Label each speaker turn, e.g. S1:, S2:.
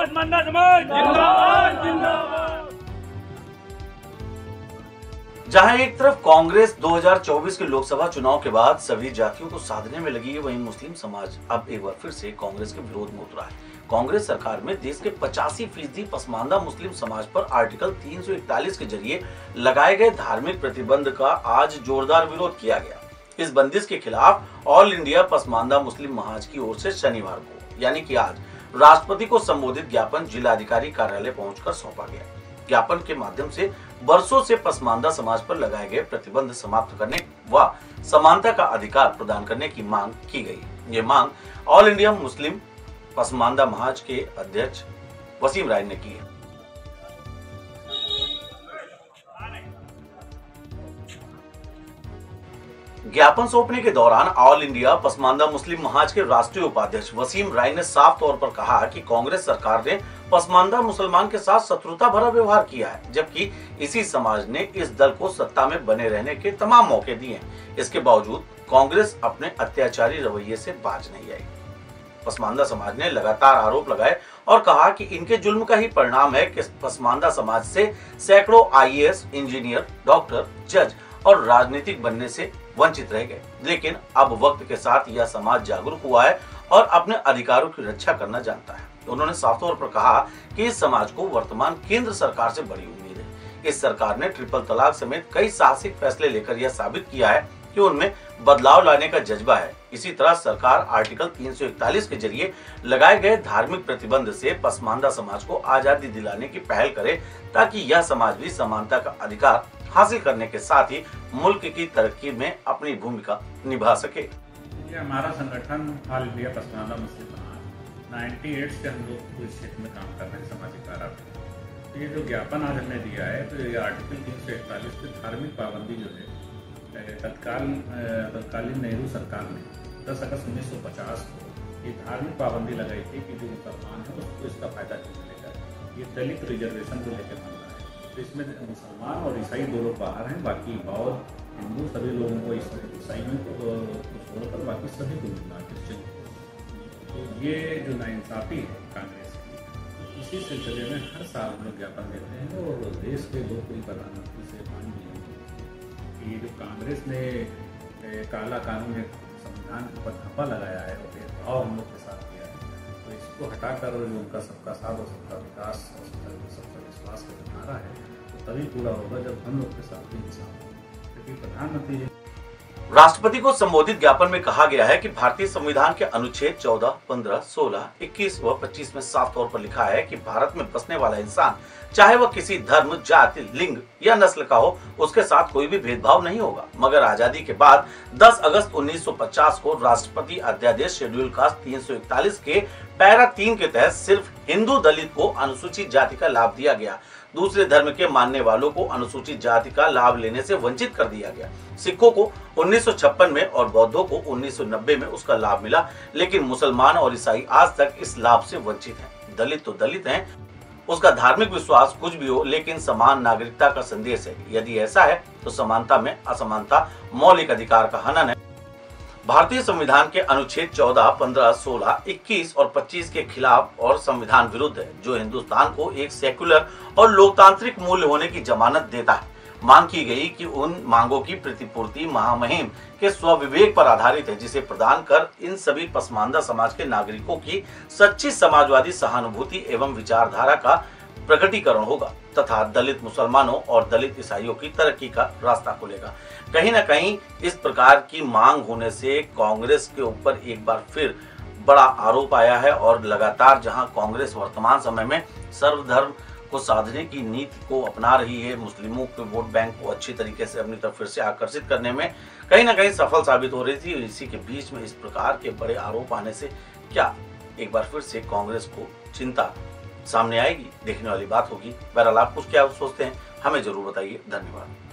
S1: पसमानदा समाज जिंदाबाद जिंदाबाद।
S2: जहां एक तरफ कांग्रेस 2024 के लोकसभा चुनाव के बाद सभी जातियों को साधने में लगी है, वहीं मुस्लिम समाज अब एक बार फिर से कांग्रेस के विरोध में उतरा है। कांग्रेस सरकार में देश के 85% पसमानदा मुस्लिम समाज पर आर्टिकल 341 के जरिए लगाए गए धार्मिक प्रतिबंध का आज जोरदार विरोध किया गया। इस बंदिश के खिलाफ ऑल इंडिया पसमानदा मुस्लिम महाज की ओर से शनिवार को यानी कि आज राष्ट्रपति को संबोधित ज्ञापन जिलाधिकारी कार्यालय पहुंचकर सौंपा गया। ज्ञापन के माध्यम से बरसों से पसमानदा समाज पर लगाए गए प्रतिबंध समाप्त करने व समानता का अधिकार प्रदान करने की मांग की गई। ये मांग ऑल इंडिया मुस्लिम पसमानदा महाज के अध्यक्ष वसीम राय ने की है। ज्ञापन सौंपने के दौरान ऑल इंडिया पसमानदा मुस्लिम महाज के राष्ट्रीय उपाध्यक्ष वसीम राय ने साफ तौर पर कहा कि कांग्रेस सरकार ने पसमानदा मुसलमान के साथ शत्रुता भरा व्यवहार किया है, जबकि इसी समाज ने इस दल को सत्ता में बने रहने के तमाम मौके दिए। इसके बावजूद कांग्रेस अपने अत्याचारी रवैये से बाज नहीं आई। पसमानदा समाज ने लगातार आरोप लगाए और कहा कि इनके जुल्म का ही परिणाम है कि पसमानदा समाज से सैकड़ों आईएएस, इंजीनियर, डॉक्टर, जज और राजनीतिक बनने से वंचित रह गए। लेकिन अब वक्त के साथ यह समाज जागरूक हुआ है और अपने अधिकारों की रक्षा करना जानता है। उन्होंने साफ तौर पर कहा कि इस समाज को वर्तमान केंद्र सरकार से बड़ी उम्मीद है। इस सरकार ने ट्रिपल तलाक समेत कई साहसिक फैसले लेकर यह साबित किया है कि उनमें बदलाव लाने का जज्बा है। इसी तरह सरकार आर्टिकल 341 के जरिए लगाए गए धार्मिक प्रतिबंध से पसमानदा समाज को आजादी दिलाने की पहल करे, ताकि यह समाज भी समानता का अधिकार हासिल करने के साथ ही मुल्क की तरक्की में अपनी भूमिका निभा सके।
S3: ये हमारा संगठन ऑल इंडिया पसमानदा मुस्लिम समाज 98 से हम लोग इस क्षेत्र में काम कर रहे हैं, सामाजिक कार्य। तो ये जो ज्ञापन आज हमने दिया है, तो ये आर्टिकल 341 की धार्मिक पाबंदी जो है तत्कालीन नेहरू सरकार ने 10 अगस्त 1950 को ये धार्मिक पाबंदी लगाई थी कि जो मुसलमान है उसको इसका फायदा नहीं मिलेगा। ये दलित रिजर्वेशन को लेकर मामला है। तो इसमें मुसलमान और ईसाई दोनों बाहर हैं, बाकी बौद्ध, हिंदू सभी लोगों को, ईसाइयों को छोड़कर बाकी सभी को मिलना क्रिश्चियन। तो ये जो नाइंसाफी है कांग्रेस की, इसी सिलसिले में हर साल हम लोग ज्ञापन देते हैं और देश के लोकप्रिय प्रधानमंत्री से मांग की ये जो कांग्रेस ने काला कानून संविधान के ऊपर धब्बा लगाया है और भेदभाव हम लोग के साथ किया है, तो इसको हटाकर उनका सबका साथ और सबका विकास और सबका विश्वास का जो नारा है तो तभी पूरा होगा जब हम लोग के साथ भी इंसान हो। क्योंकि प्रधानमंत्री
S2: राष्ट्रपति को संबोधित ज्ञापन में कहा गया है कि भारतीय संविधान के अनुच्छेद 14, 15, 16, 21 व 25 में साफ तौर पर लिखा है कि भारत में बसने वाला इंसान चाहे वह किसी धर्म, जाति, लिंग या नस्ल का हो, उसके साथ कोई भी भेदभाव नहीं होगा। मगर आजादी के बाद 10 अगस्त 1950 को राष्ट्रपति अध्यादेश शेड्यूल कास्ट 341 के पैरा 3 के तहत सिर्फ हिंदू दलित को अनुसूचित जाति का लाभ दिया गया। दूसरे धर्म के मानने वालों को अनुसूचित जाति का लाभ लेने से वंचित कर दिया गया। सिखों को 1956 में और बौद्धों को 1990 में उसका लाभ मिला, लेकिन मुसलमान और ईसाई आज तक इस लाभ से वंचित हैं। दलित तो दलित हैं, उसका धार्मिक विश्वास कुछ भी हो, लेकिन समान नागरिकता का संदेश है। यदि ऐसा है तो समानता में असमानता मौलिक अधिकार का हनन है। भारतीय संविधान के अनुच्छेद 14, 15, 16, 21 और 25 के खिलाफ और संविधान विरुद्ध है, जो हिंदुस्तान को एक सेक्युलर और लोकतांत्रिक मूल्य होने की जमानत देता है। मांग की गई कि उन मांगों की प्रतिपूर्ति महामहिम के स्वविवेक पर आधारित है, जिसे प्रदान कर इन सभी पसमानदा समाज के नागरिकों की सच्ची समाजवादी सहानुभूति एवं विचारधारा का प्रकटीकरण होगा तथा दलित मुसलमानों और दलित ईसाइयों की तरक्की का रास्ता खुलेगा। कहीं न कहीं इस प्रकार की मांग होने से कांग्रेस के ऊपर एक बार फिर बड़ा आरोप आया है और लगातार जहां कांग्रेस वर्तमान समय में सर्वधर्म को साधने की नीति को अपना रही है, मुस्लिमों के वोट बैंक को अच्छी तरीके से अपनी तरफ फिर से आकर्षित करने में कहीं ना कहीं सफल साबित हो रही थी। इसी के बीच में इस प्रकार के बड़े आरोप आने से क्या एक बार फिर से कांग्रेस को चिंता सामने आएगी, देखने वाली बात होगी। बहरहाल आप कुछ क्या सोचते हैं हमें जरूर बताइए। धन्यवाद।